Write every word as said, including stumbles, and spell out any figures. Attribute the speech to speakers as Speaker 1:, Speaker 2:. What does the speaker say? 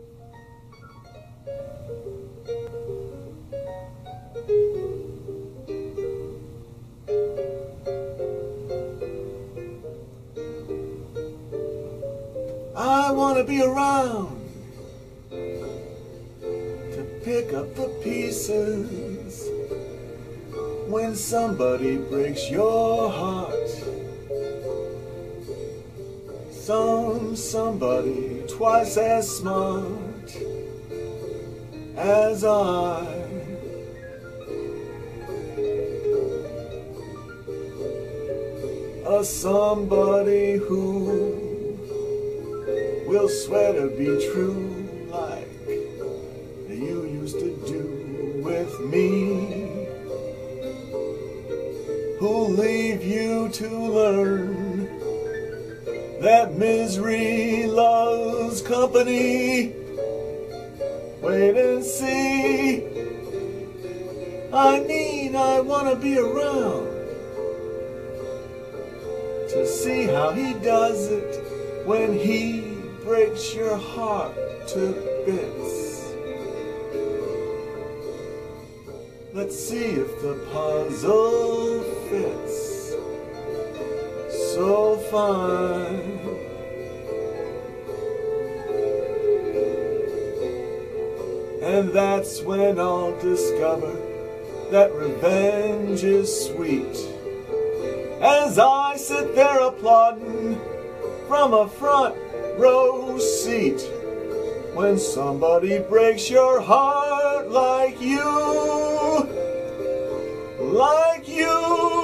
Speaker 1: I wanna be around to pick up the pieces when somebody breaks your heart. Some somebody twice as smart as I. A somebody who will swear to be true like you used to do with me, who'll leave you to learn that misery loves company. Wait and see. I mean, I wanna be around to see how he does it when he breaks your heart to bits. Let's see if the puzzle fits so fine. And that's when I'll discover that revenge is sweet, as I sit there applauding from a front row seat when somebody breaks your heart like you, like you.